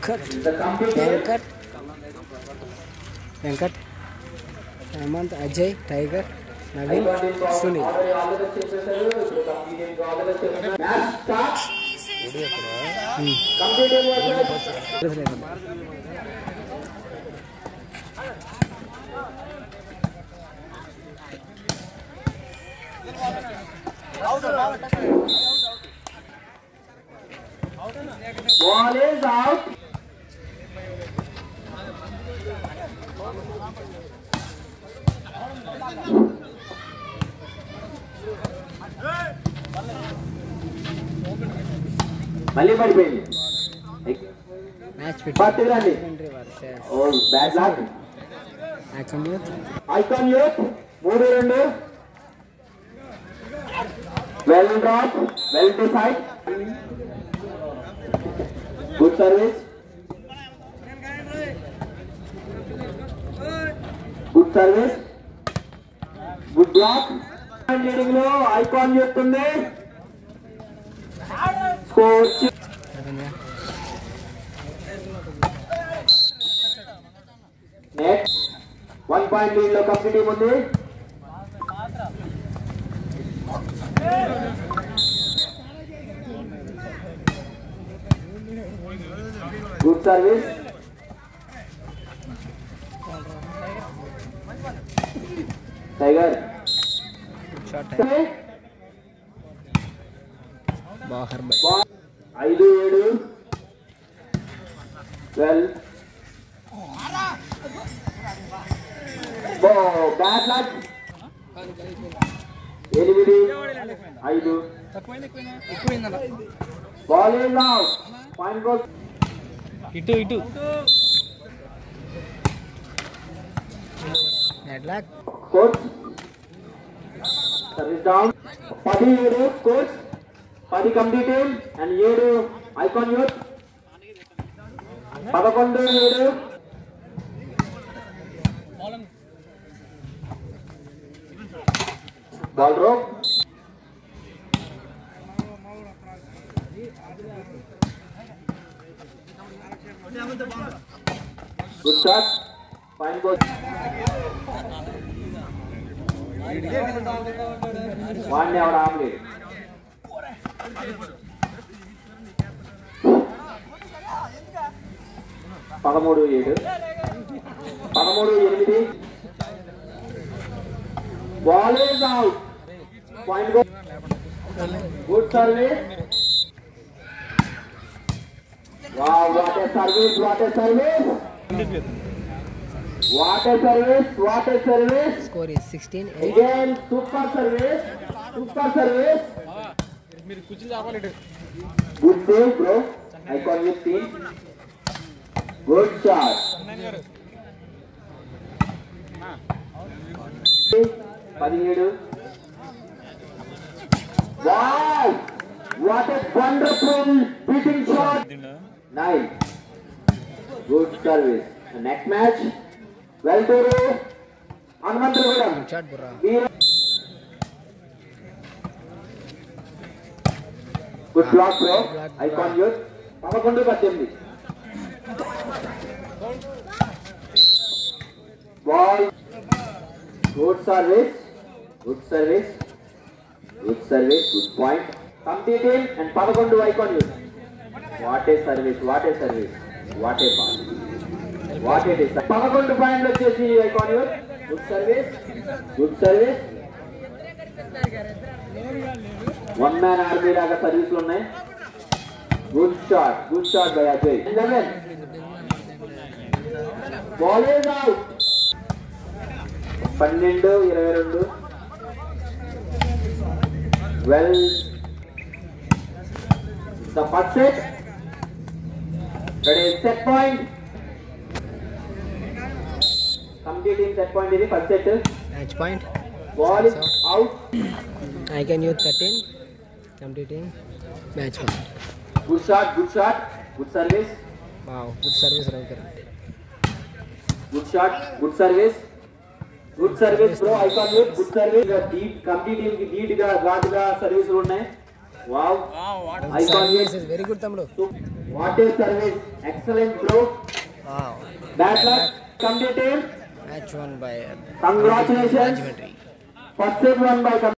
Venkat Hemant Ajay Tiger Naveen Sunil Ball is out. మళ్ళీ పడిపోయింది match పట్టుకురండి. Oh bad luck. Icon Youth 3-2. Well drop, well decide. Good service, good service, good block. Leading లో Icon చెప్తుంది. Score next 1 point lead లో complete team ఉంది. Good service, Tiger 5-7. 12. Bad luck. 8-5. Ball in out. Point goal. ఇటు bad luck. Coach service down. 10-7 coach. 10 complete team and 7 Icon youth. 11-7. Ball రోక్. Good shot. Fine goal. వాడిని ఎవరు ఆపలేదు. 13-7. 13-8. Ball is out. Point goal. Good service. Wow, what a service, what a service. What a service, what a service. Score is 16-8. Again, super service, super service. Good save, bro. Icon with team. Good shot. 17. Wow! What a wonderful beating shot. 9. Good service. The next match. Well done. Anmantragadam. Shot burra. Good block, bro. Icon youth. 11-18. Ball. Good service. Good service. Good service. Good point. Completing and 11 icon youth. What a service. What a service. What a pass. What it is. 11 point వచ్చేసి icon youth. Good service. Good service. One man army లాగా సర్వీస్లు ఉన్నాయి. Good shot. Good shot by Ajay. 11. Ball is out. 12-22. Well, the first set. That is set point. Completing set point is the first set. Match point. Ball is out. Icon youth 13. Completing match point. Good shot. Good shot. Good service. Wow, good service Ravkar. Good shot. Good service. Good service, bro. Icon youth. Good service. Deep. Completing the lead ga guard ga service ఉన్నాయి. Wow. Icon youth is very good tamlu. What a service. Excellent bro. Wow. Bad luck. Complete team. Match won by Congratulations. Rajmundry. First set won by